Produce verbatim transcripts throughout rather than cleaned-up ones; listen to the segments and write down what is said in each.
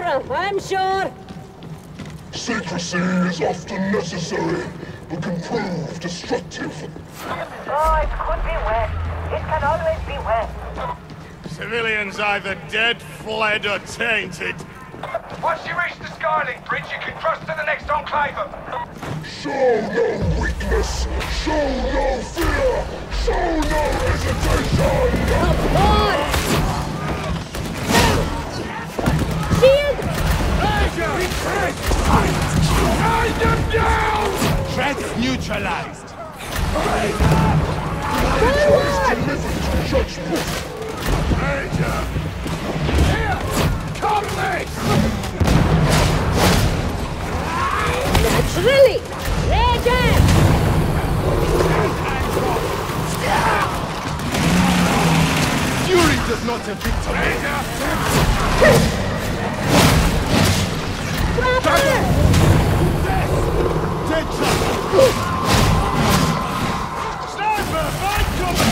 Macabre, I'm sure. Secrecy is often necessary, but can prove destructive. Oh, it could be wet. It can always be wet. Civilians either dead, fled, or tainted. Once you reach the Scarling Bridge, you can cross to the next enclave. Show no weakness! Show no fear! Show no hesitation! Of course! Shield! Guide them down! Threats neutralized! Delivered judgment! Major! Here! Comrades! Naturally! Ranger! Fury does not evict me! Proper! Dead shot! Sniper! Find cover!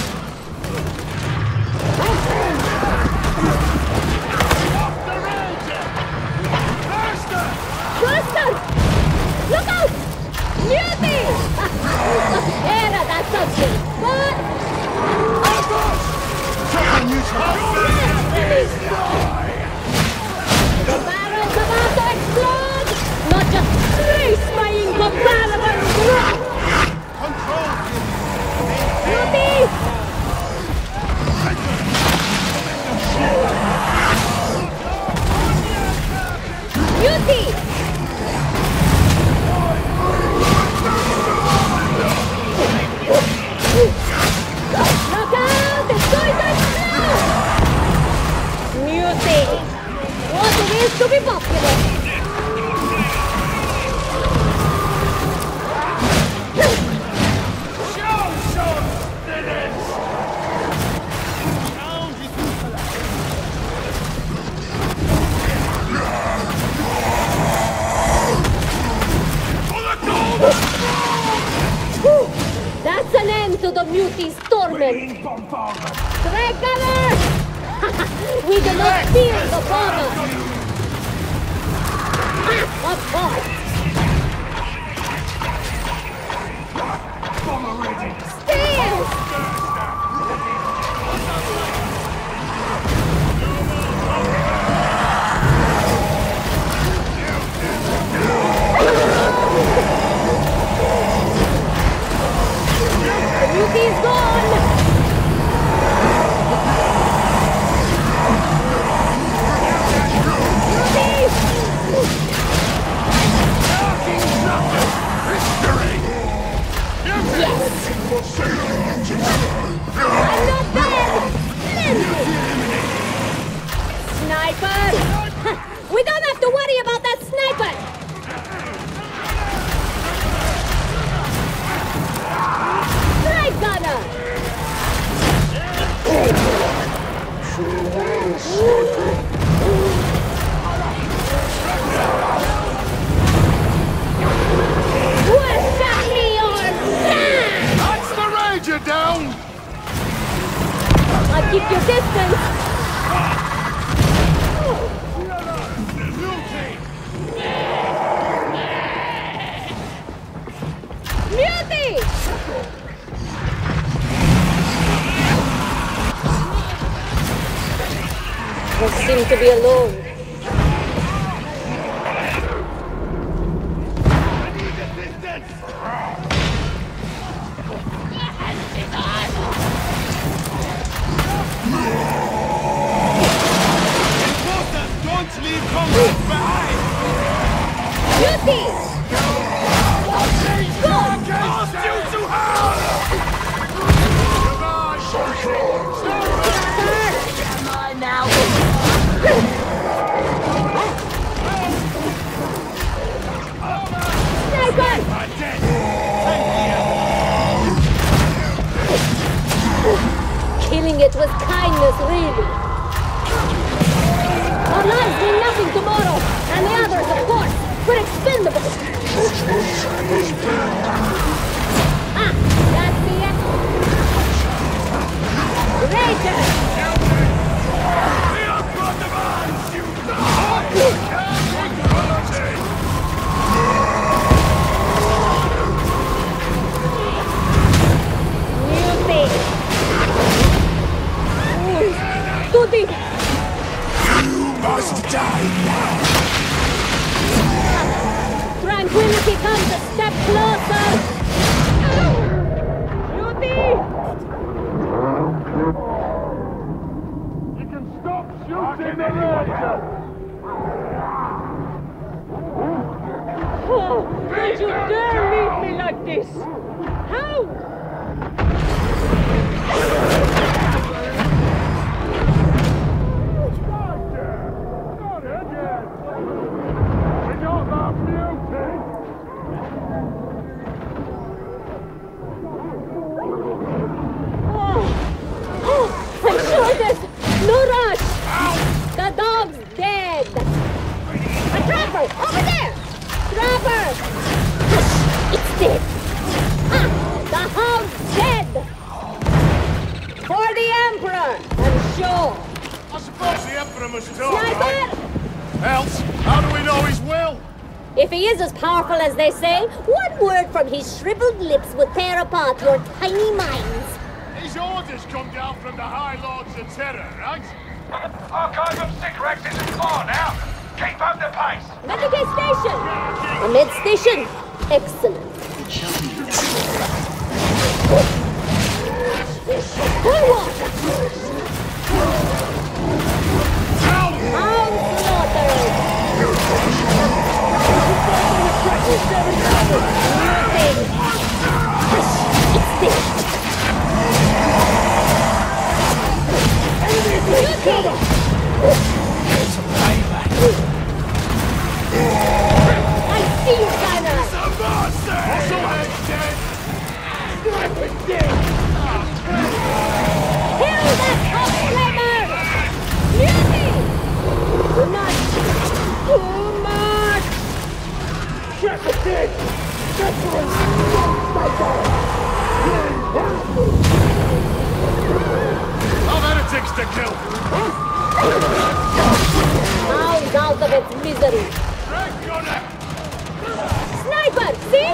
Stop the ranger! Faster! Buster! Look out! Mutiny! Era, that's something! What? Chopper neutral! The barrel's about to explode! Not just trace my incomparable rock! Control! Mutiny! Mutiny! Look out! It's going to explode! Mutiny! What it is to be popular! That's an end to the Muti's torment! Strike cover! We do not feel the bother! Ah, of course! Stairs! The Muti is gone! I'm not dead! Sniper! We don't have to worry about that sniper! Strike gunner! Farewell, sniper! Where's Charlie or That's the ranger down! I'll keep your distance! Mutiny! They seem to be alone. Don't leave comrades behind! Mutiny! Lost you to hell! Am I now? Sniper! Killing it was kindness, really. Our lives mean nothing tomorrow, and the others, of course, were expendable. must die now! Tranquility comes a step closer! Beauty! You can stop shooting the ranger! Oh, don't you dare leave me like this! How? No rush! The dog's dead! A trapper! Over there! Trapper! It's dead! Ah! The hound's dead! For the Emperor! I'm sure! I suppose the Emperor must talk, Sniper! right? Else, how do we know his will? If he is as powerful as they say, one word from his shriveled lips would tear apart your tiny minds. His orders come down from the High Lords of Terror, right? Archive of sick wrecks isn't far now. Keep up the pace. Medicaid station! A med station? Excellent. Forward! Hound slaughtered! Nothing! It's dead! Cover! I see you, Banner! It's a monster! Also head dead! Sniper's dead! Kill that hot flamer! Beauty! Too much! Too much! Trapper dead! Trapper and sniper! How heretics to kill! Hound out of its misery! Red gunner! Sniper! See?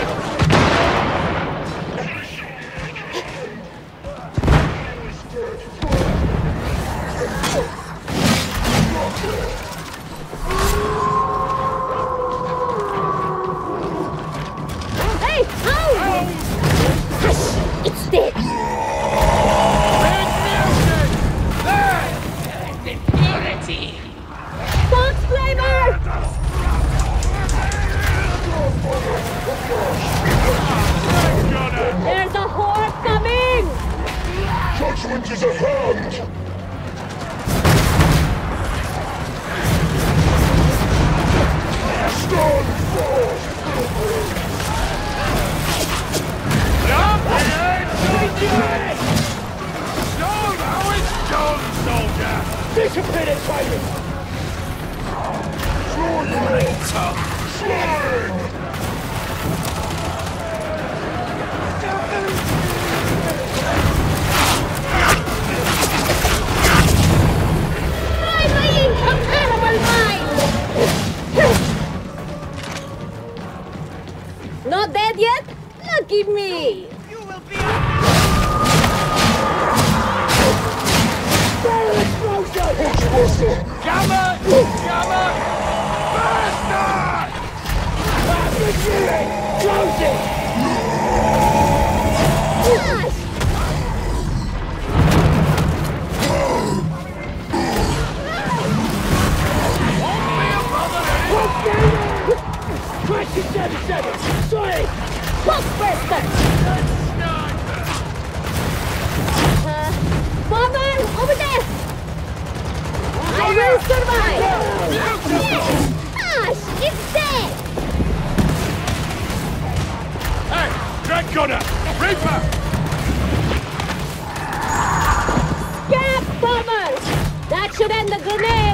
Hey! Hound! Hush! It's dead! Box flavor! There's a horde coming! Judgment is at hand! Stand fast! Stone! How is Stone, soldier? Discipline it, fighting! Slime! Try my incomparable mind! Not dead yet? Lucky me! Pushbuster! Gamma! Gamma! Bastard! Close it! Gosh! twenty-seven seconds! Sorry! Blockbuster! Uh, Bomber! Over there! I will survive! Yes! Gosh! It's dead! Hey! Red gunner! Reaper! Scab bomber! That should end the grenade!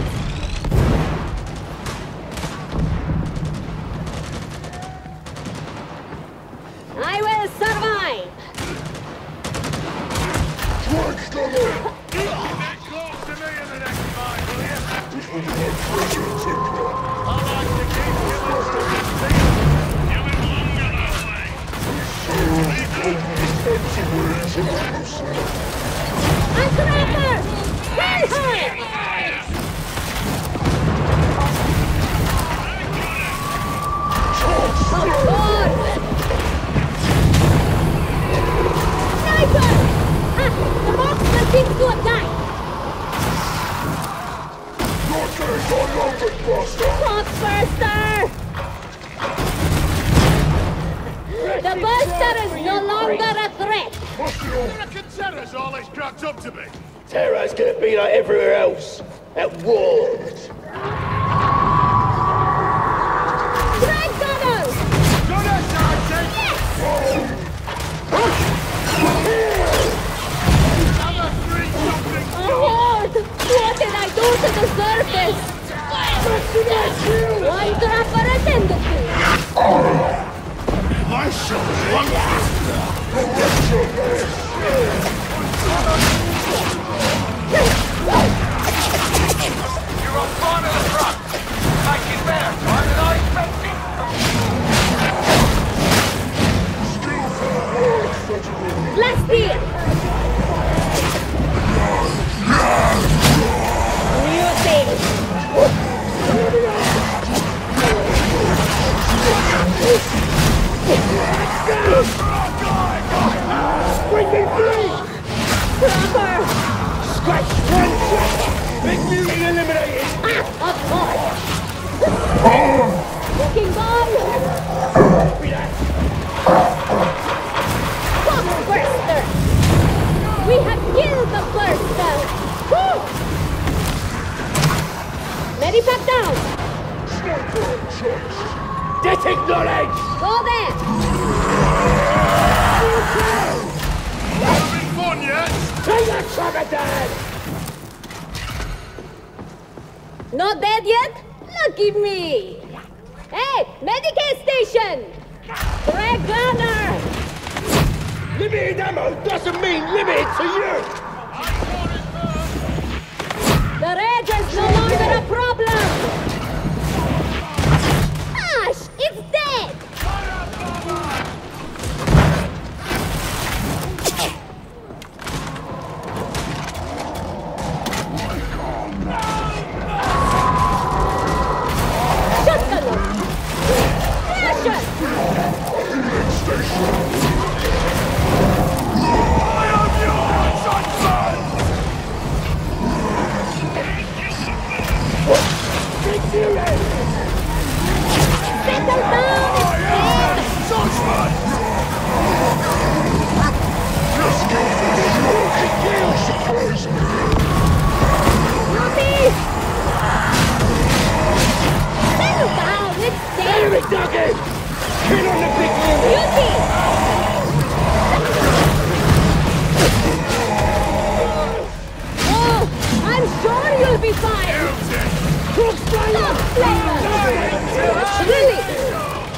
I will survive! Drag gunner! Get close to me in the next fight, will you? This will be my pleasure, Victor. I like to keep killing stupid Killing longer that way. A trapper! Kill her! Buster! The Buster is no longer a threat! You reckon Terra's all it's cracked up to be? Terra's gonna be like everywhere else. At war. Drag Gunner! Gunner, Sergeant! Yes! Have a three something! Oh, Lord! What did I do to deserve this? One trapper attended to! I shall want You're on fire to the front. Make it better, right? Than I expected. Last year! Bring me free! Trapper! Scratch one trapper! Big mutant eliminated! Ah, of course! Looking bomb! Copy that! Pop Burster! We have killed the Burster! Woo! Medipack down! Detect knowledge! Go there! Having fun yet? Take that trapper down! Not dead yet? Lucky me! Hey, Medicaid station! Drag Gunner! Limited ammo doesn't mean limited to you! The rage is no longer a problem! Ash, it's dead! Shotgun! I am yours, son! Big mutant! Settle down! I am Sussman! Ruby! Settle down! It's dead! Enemy target! Kill on the big mutant! Beauty! Oh, I'm sure you'll be fine! Cross Stop, Slayer! Really?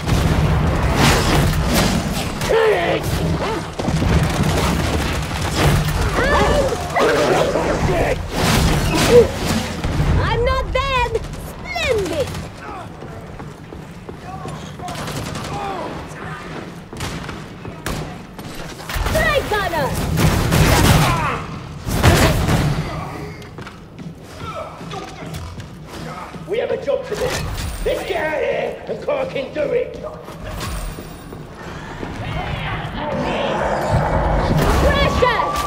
I'm not dead! Splendid! Strike Gunner! We have a job to do. Let's get out of here and Carl can do it. Precious!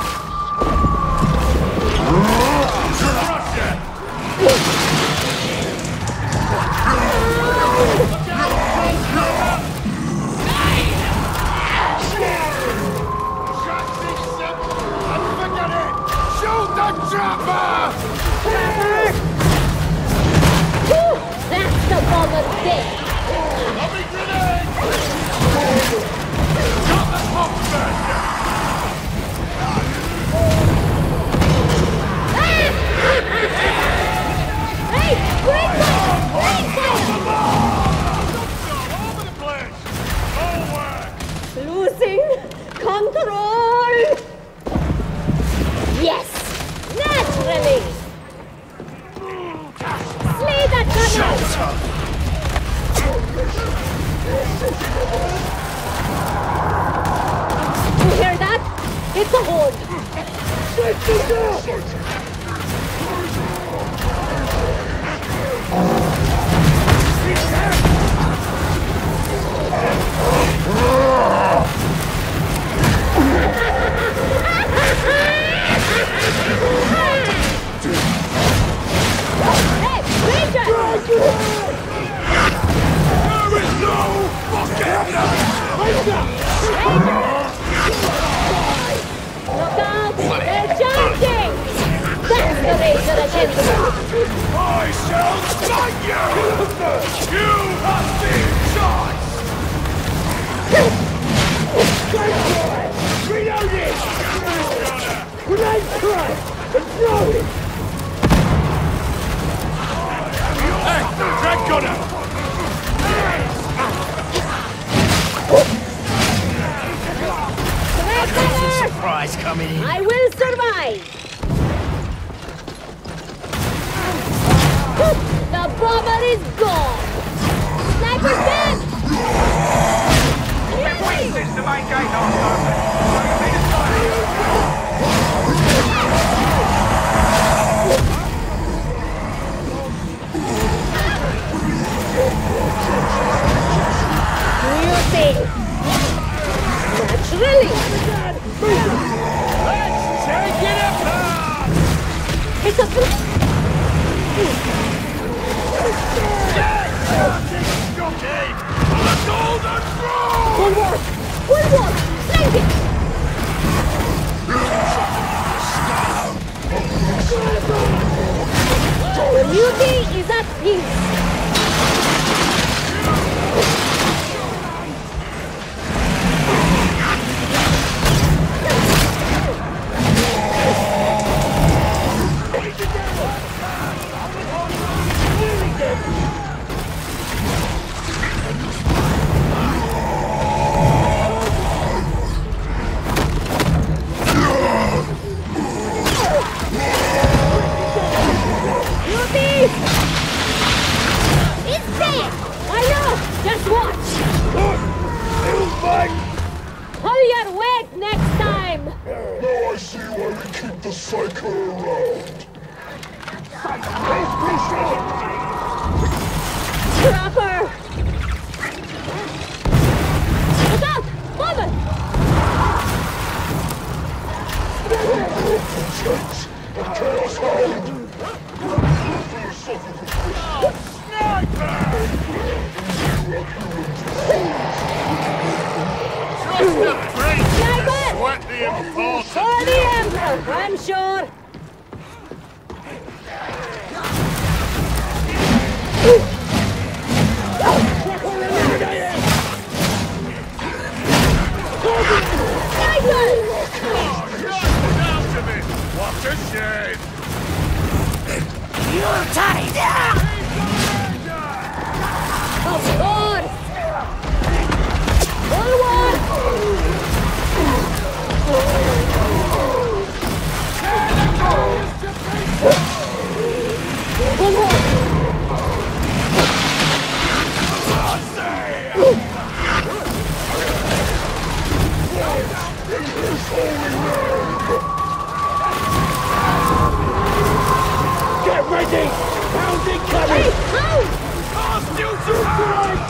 Shoot the trapper! Trapper! Whew, that's the moment dead! Lovely grenade! Got the pump burster! Hey! Great fire! Great fire! All over the place! All work! Losing control! Yes! Naturally! Slay that gunner! You hear that? It's a horde! Hey, Ranger! Look out! They're charging! That's the Ranger attendant! I shall strike you! You have been shot! Reload it! Grenade strike! And throw it! Hey, Drag Gunner! Surprise coming in. I will survive! The bomber is gone! Sniper's dead! Wait, this is the main gate, Arthur. You need to stop. Do you think? Naturally! Let's take it apart! It's a... Okay, the golden throne! One more! One more! Flank it! The beauty is at peace! It's dead! I know! Just watch! Pull your weight next time! Now I see why we keep the Psycho around. Trapper! Look out! Mother! Chance of Chaos Hound. Sniper! Trust the brain! Sniper! What the important? For the Emperor, I'm sure! Sniper! Down to me! What a shame! You're tight. Of course! Forward! One more! Get ready! Hound incoming! Hey, Hound! Still survive!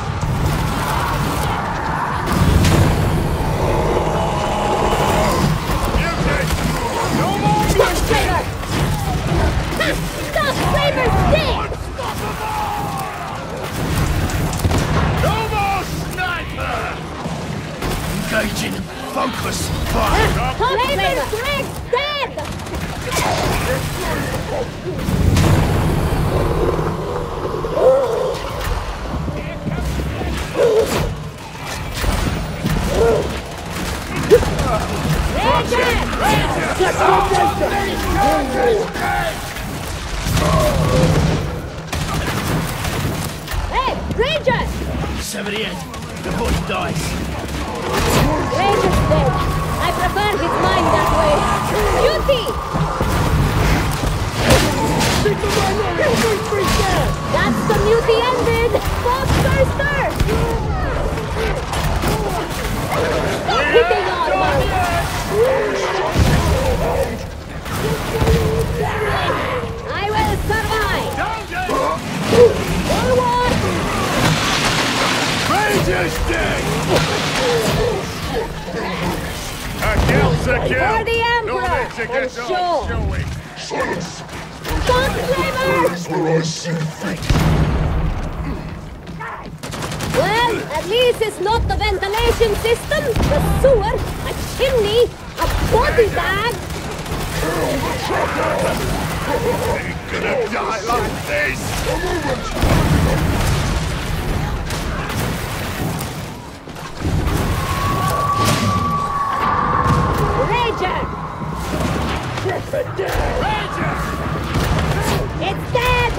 No more! Stop, Flavor! Stop, Flavor's dead! No more sniper! Engaging. Focus. Fire. Top Flavor's Greg's dead! Hey, Ranger! seventy-eight. The boy dies. Ranger's dead. I prefer his mind that way. Beauty! That's the beauty ended! Bob Burster! Stop hitting armor! I will survive! Forward! Ranger's dead! Our gals are For killed! the Emperor! No need to I'm get sure! off, shall we? Silence. Stop, Flavor! Is where I see fit. Well, At least it's not the ventilation system, the sewer, a chimney, a body bag. Ain't gonna die like this! Rager! Ranger! It's dead!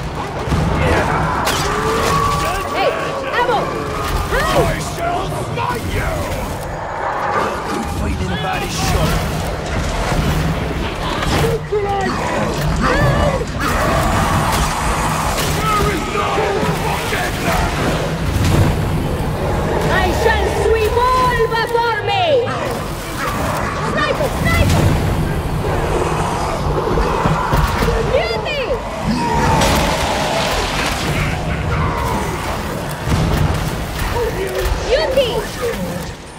Hey, ammo! How? I shall smite you! Good feeling about his shot. I shall sweep all before me! Sniper! Sniper! Beauty! Beauty!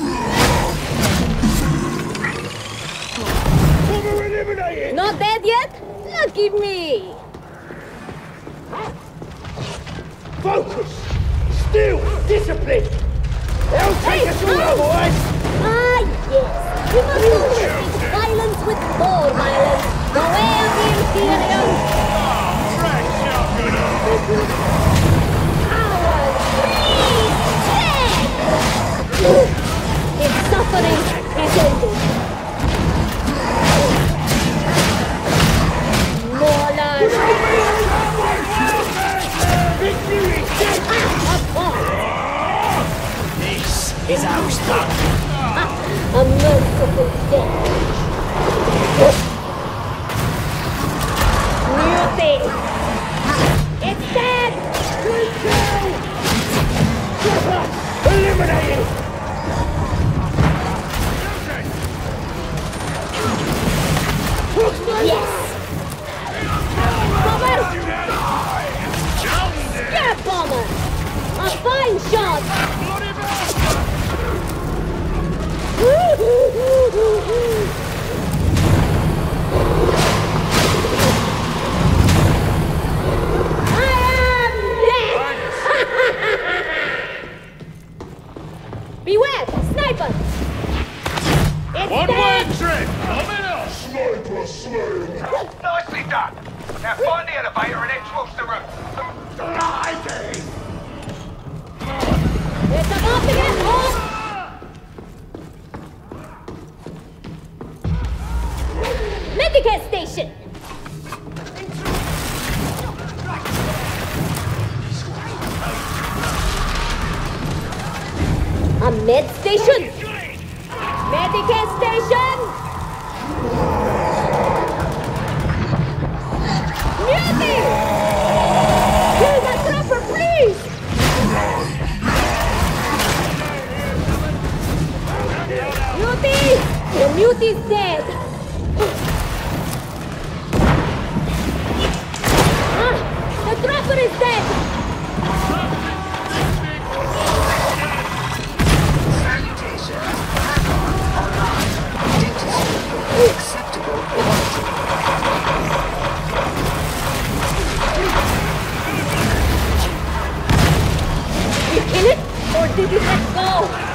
Not dead yet? Lucky me! Focus! Still! Discipline! They'll take Hey, us all, no! boys! Ah, yes! We must always mix violence with more violence! The way of the Imperium! Ours! Dead! Its suffering is ended! More lives! Victory! Ah, of course! This is how it's done. A merciful death! Beauty! It's dead! Eliminate it! Yes! Bomber! Scare bomber! A fine shot! I am dead! Beware! Sniper! It's One dead! way trip! Coming up! Sniper slain! Nicely done. Now find the elevator and head towards the roof. It's about to get hot! Medicare station! A med station? Medicare station! Mutiny! Kill the trapper, please! Muti! The Muti's dead! Ah! The trapper is dead! Did you kill it? Or did you let go?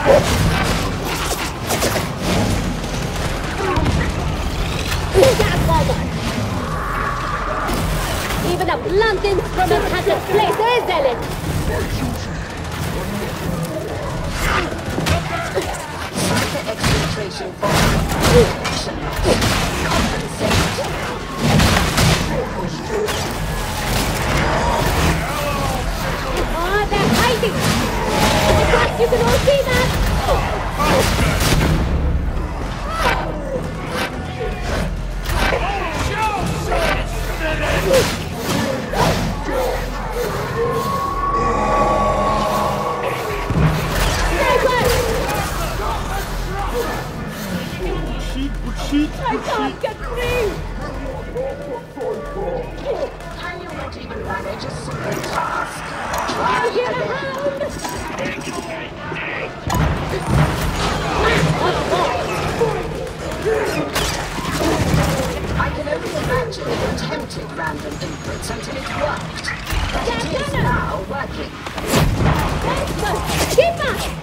Gas bomber! Even a blunt instrument has its place, isn't it? Sniper exfiltration bomb. Action. Compensate. Ah, they're hiding! I guess you can all see that! I can't get free! Can you not even manage a simple task? I'll get a hound! I can only imagine you attempted random inputs until it worked. But it is now working. Keep us!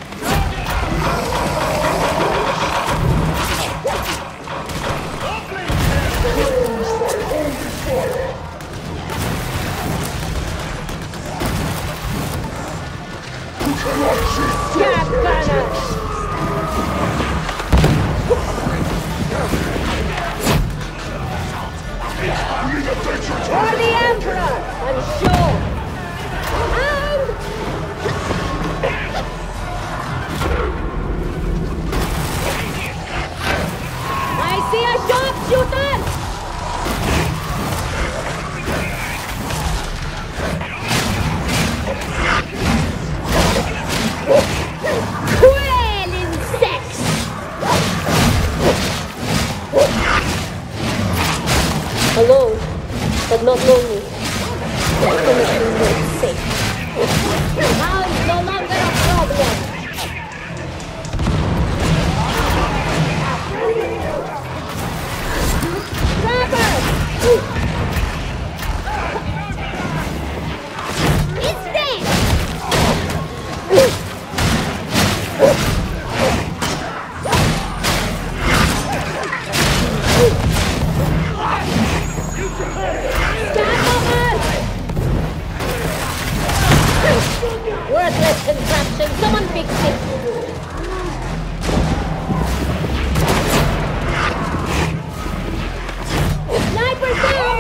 Scab gunner! For the Emperor! I'm sure! And... I see a sharpshooter! Well, insects! Alone, but not lonely. Definitely not safe. Now is no longer a problem. Trapper! It's dead! Worthless contraption! Someone fix it! Sniper down!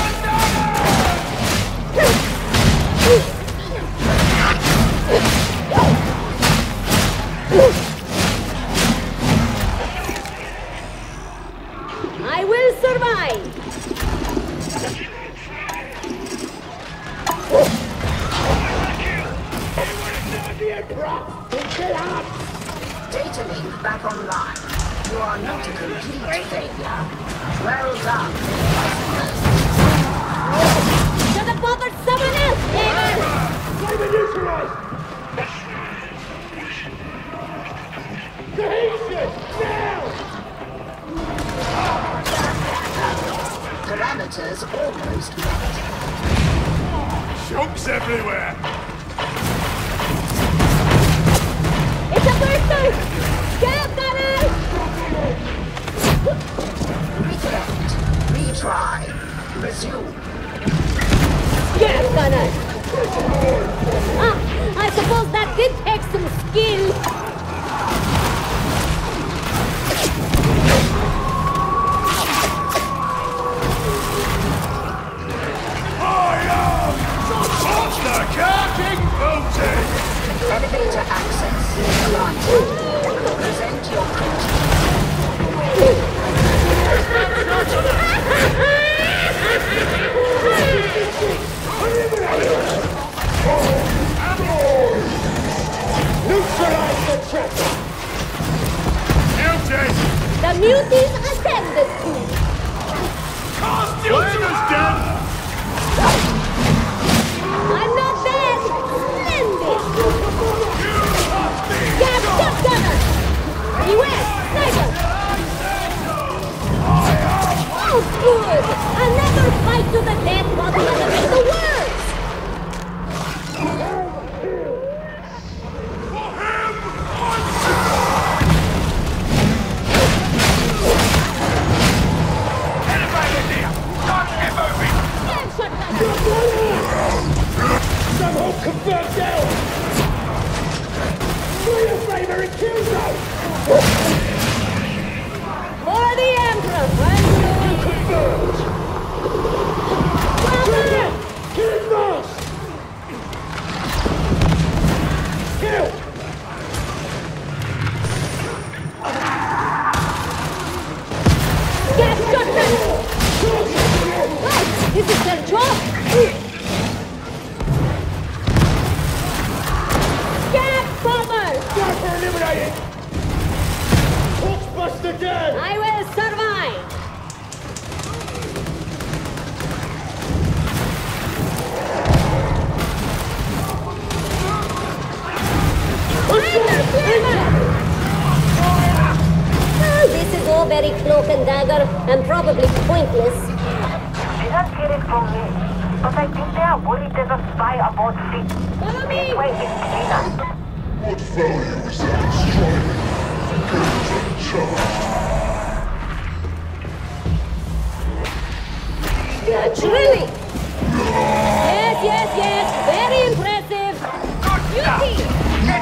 I will survive! Data link back online. You are not a complete failure. Well done. Should have bothered someone else, David! Flavor neutralized! Cohesion! Now! Parameters almost met. Chunks everywhere! It's a burster! Scab gunner! Reconnect. Retry. Resume. Scab gunner! Ah, I suppose that did take some skill. Monster carting boating! Elevator access granted. Present your code. Neutralize the trapper! Guilty! The muties attended to. Cast you Flavor's dead! I'm not dead! Splendid! Scab shot gunner! Beware! Sniper! Oh, good! Another fight to the death while the other makes the worst! Some hope confirmed down! Clear flavor and kill zone! For the Emperor! Confirmed! Brother! Kill it fast! Kill! Scab shotgun! Right, this is their job! Scab bomber! Sniper eliminated! Hawksbuster down! I will survive! This is all very cloak and dagger, and probably pointless. Didn't get it from me, but I think they are worried there's a spy aboard ship. Follow me! This way is cleaner. What value is that in striving? Gains and charge. Naturally! Yes, yes, yes! Very impressive! Beauty!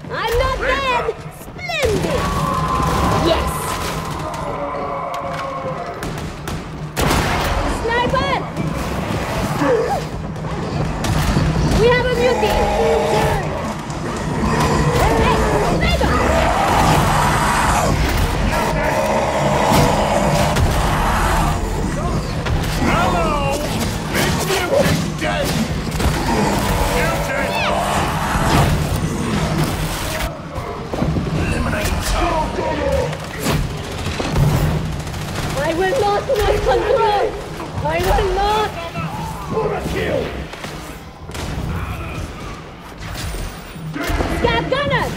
I'm not dead! Splendid! Yes! Sniper! We have a mutiny! Hey, sniper! Hello! Big mutant dead! Mutant! Eliminate target. I will not lose control! I will not! For a kill! Scav gunners!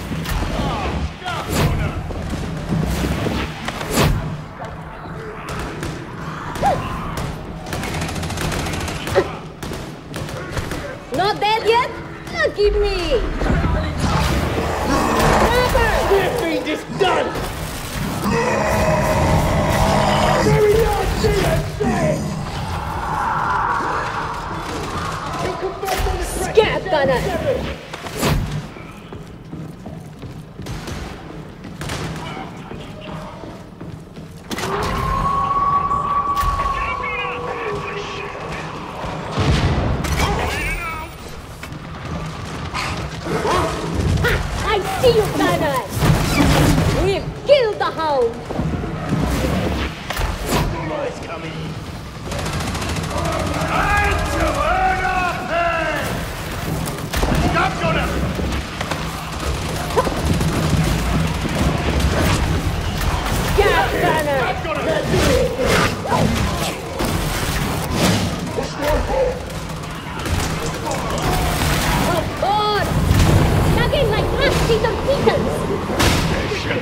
Not dead yet? Lucky me! Sniper! Dear fiend is done! Very large C X C! He confirmed on the track. Scav gunners! I see you, gunners! We've killed the hound! Boys coming in. Time to earn a pay! Stop gunner! Scav gunners! Stop gunner! Oh God! Dug in like rusty torpedoes!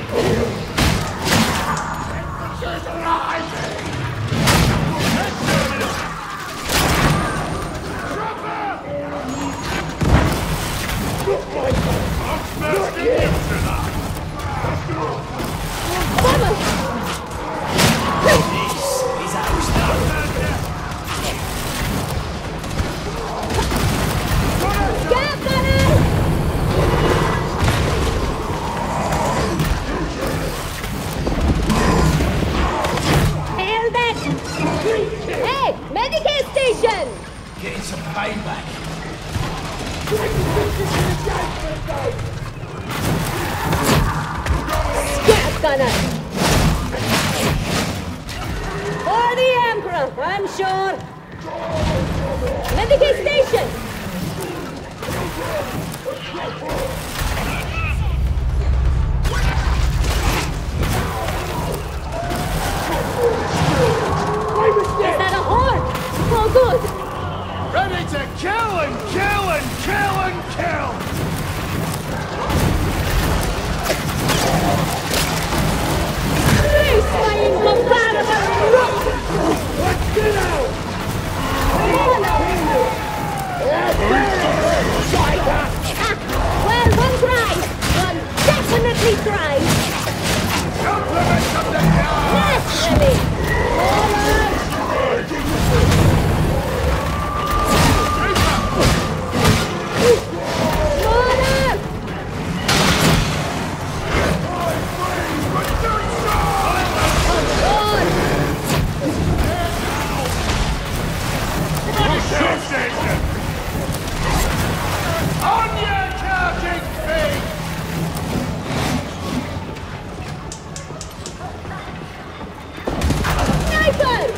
Vamos! This is ours now. Scav gunners! Hell that! Hey! Medicare station! Getting some payback. Scav gunners! For the Emperor, I'm sure! Medicare station! Is that a horn? Oh, good! Ready to kill and kill and kill and kill! Please, my incomparable rock! Let's get out! Ah, well, one tries! One definitely tries! Compliments of the guard! Naturally! Order! On! Shoot station! On your charging feet! Sniper!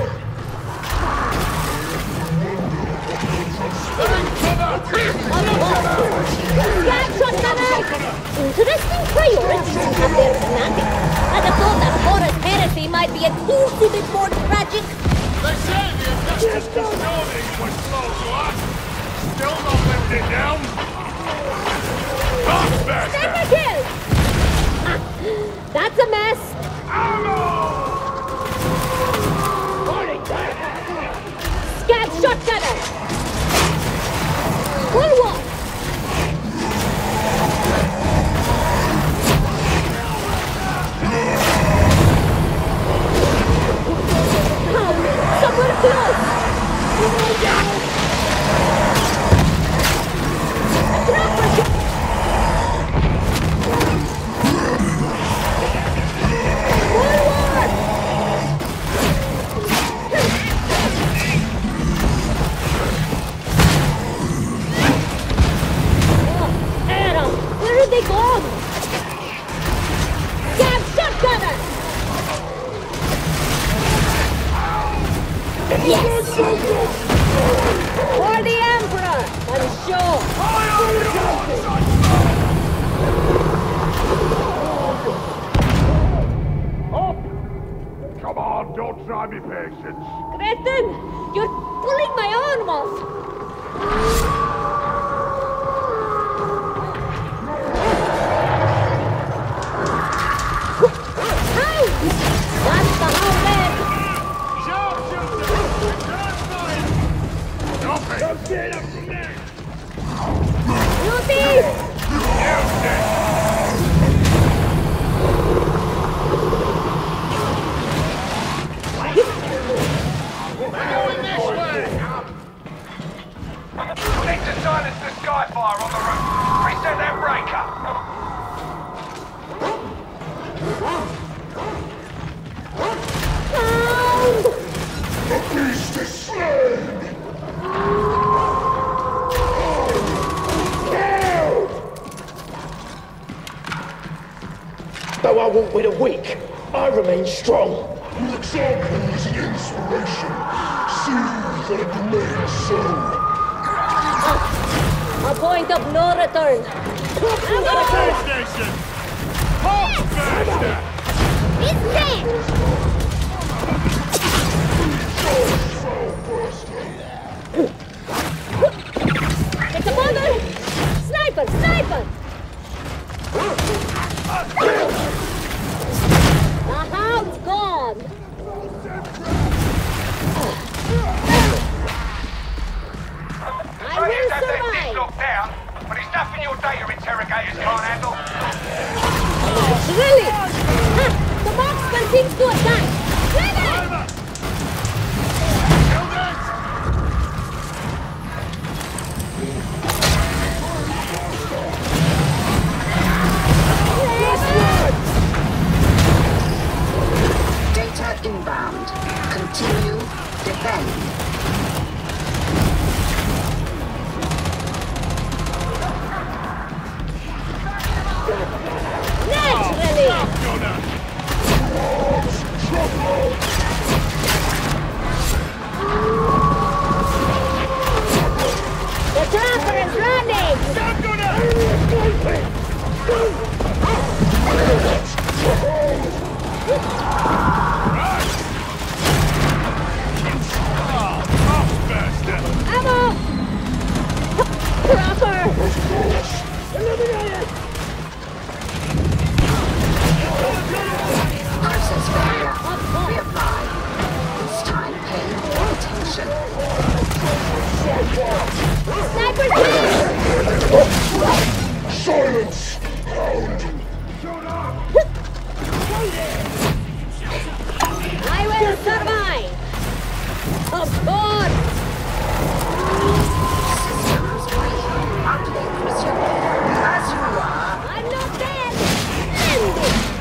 Scav shotgunner! Interesting priorities you have there, Fanatic. I'd have thought that Horus heresy might be a teensy bit more tragic. They say the Augustus Custodian was slow to us. Still not lived it down. Bossmaster! Sniper kill! Ah, that's a mess. Scav shotgunner! Full one! Oh, somewhere close! A trapper! Yes! For the Emperor, I'm sure! Come on, don't try me patience. Gretchen, you're pulling my arm off! Ow! That's the whole leg! Sharpshooter! Return fire! Stop it! Don't get up from there! Beauty! Use it! Need to silence the Skyfire on the roof. Reset that breaker. The beast is slain! Though I walk with a weak, I remain strong. Your example is an inspiration. Soothe and remain so. A point of no return! Space station! Pop faster! It's dead! It's a bundle! Sniper! Sniper! The hound's gone! I Try to will have that dish survive! locked down, but it's nothing your data interrogators can't handle. Really? Ha! The marksman seems to attack! Trigger! Data inbound. Continue. Defend. Naturally! The trapper is running! Ammo! Trapper! Eliminated! Process failure. Reapply. This time pay more attention. Sniper's dead! Silence! Hound! I will survive! Of course! Systems brief. Uplink resumed. As you are. I'm not dead! End it!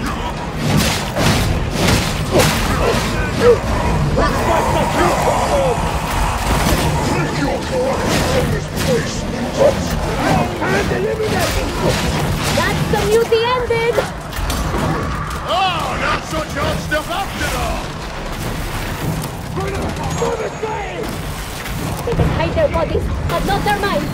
Take your courage from this place, mutants! And eliminated! That's the mutiny ended! Oh, not such odd stuff after all! They can hide their bodies, but not their minds!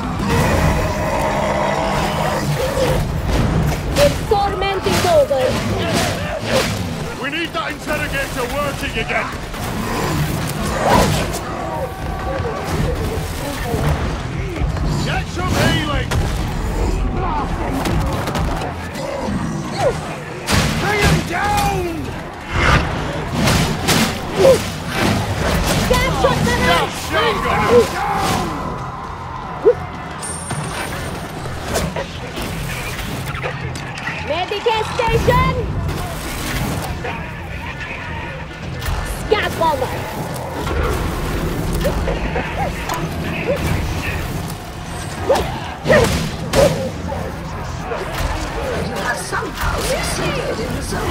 The torment is over! We need that interrogator working again! Get some healing! Bring him down! Gas shot the Now knife! shotgun him down! Medicare station! Scat bomber! You have somehow succeeded in zone.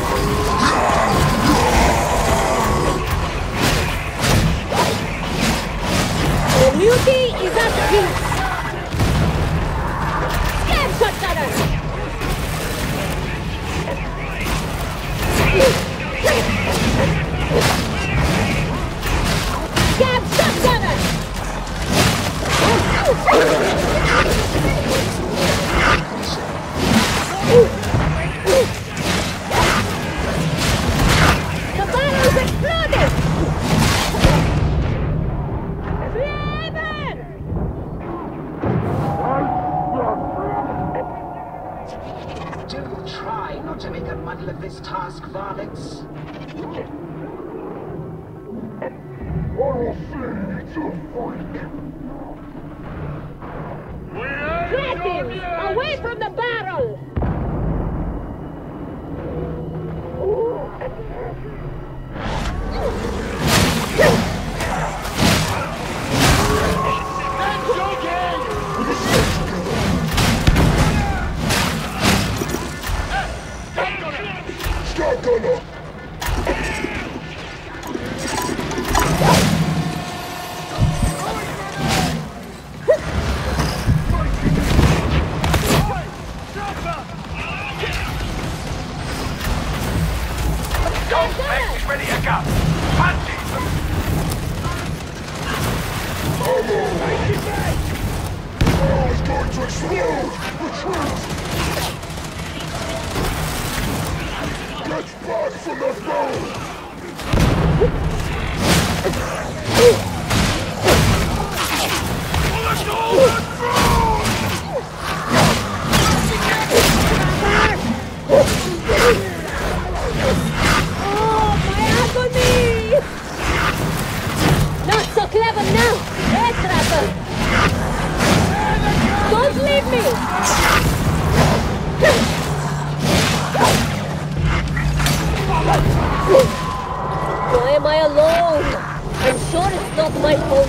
The mutiny is at peace! Scab shot gunner! Grab him! Away from the barrel! Shotgunner! Complex is ready to go. Punch it! Oh, it's going to explode! Retreat! Get back from the foe! Let's go! Let's go! Oh, my agony! Not so clever now, eh, Trapper? Don't leave me! Why am I alone? I'm sure it's not my fault.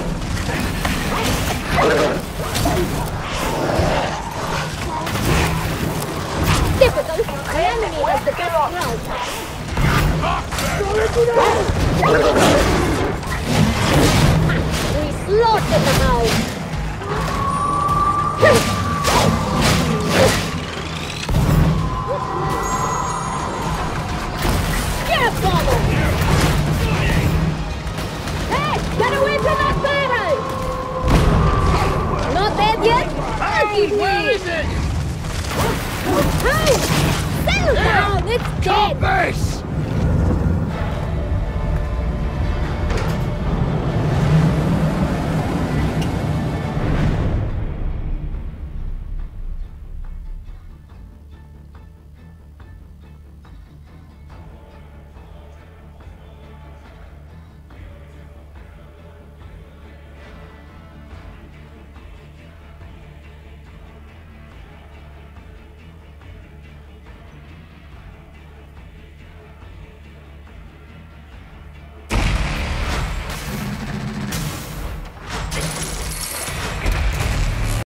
Difficult. My enemy has the best ground. We slaughtered the house. Get bomber! Hey, get away from that barrel! Not dead yet? Hey, where is it? Hey! Settle down! It's dead! Base!